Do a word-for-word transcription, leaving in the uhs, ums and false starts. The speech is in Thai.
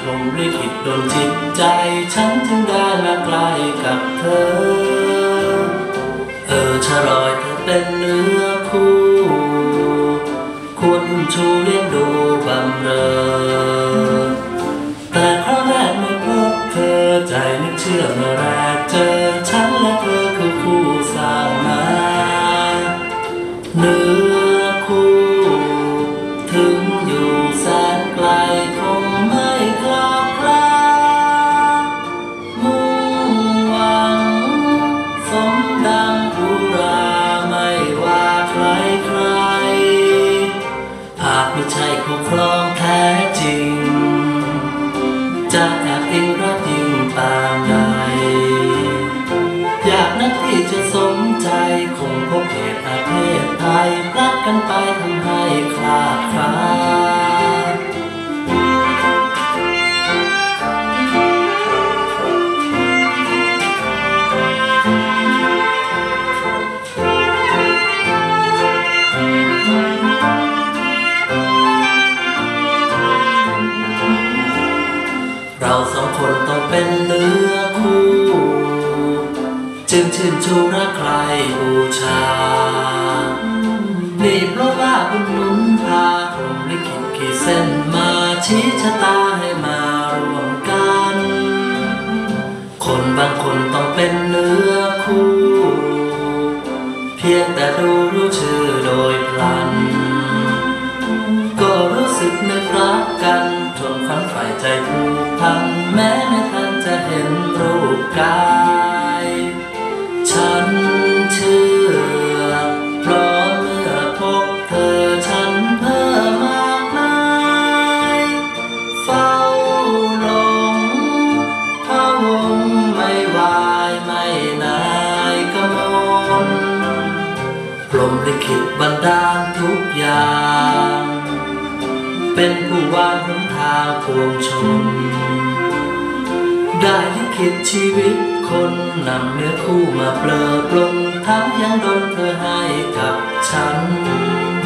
รหมลิขิตดลจิตใจฉันจึงได้มาใกล้กับเธอเออชะลอยเธอเป็นเนื้อคู่ควรอุ้มชูเลี้ยงดูบำเรอแต่ครั้งแรกเมื่อพบเธอใจนึกเชื่อเมื่อแรกเจอฉันและเธอคือคู่สร้างมาเนื้อคู่ถึงอยู่แสนไกลคงไม่กลับลามุ่งหวังสมดังอุราไม่ว่าใครใครอาจไม่ใช่คู่ครองแท้จริงจะแอบอิงรักยิ่งปานใดอยากนักที่จะสมใจคงพบเหตุอาเพศภัยพลัดกันไปทำให้คลาดคลาเราสองคนต้องเป็นเนื้อคู่จึงชื่นชูรักใครบูชานี่เพราะว่าบุญหนุนพาพรหมลิขิตขีดเส้นมาชี้ชะตาให้มารวมกันคนบางคนต้องเป็นเนื้อคู่เพียงแต่ดูรู้ชื่อโดยพลันก็รู้สึกนึกรักกันจนฝันใฝ่ใจผูกพันแม้ไม่ทันจะเห็นรูปกายฉันเชื่อเพราะเมื่อพบเธอฉันเพิ่มมากมายเฝ้าหลงพะวงไม่วายไม่นายกมลพรหมลิขิตบันดาลทุกอย่างเป็นผู้วางหนทางปวงชนได้ลิขิตชีวิตคนนำเนื้อคู่มาเปลอปลนทั้งยังดลเธอให้กับฉัน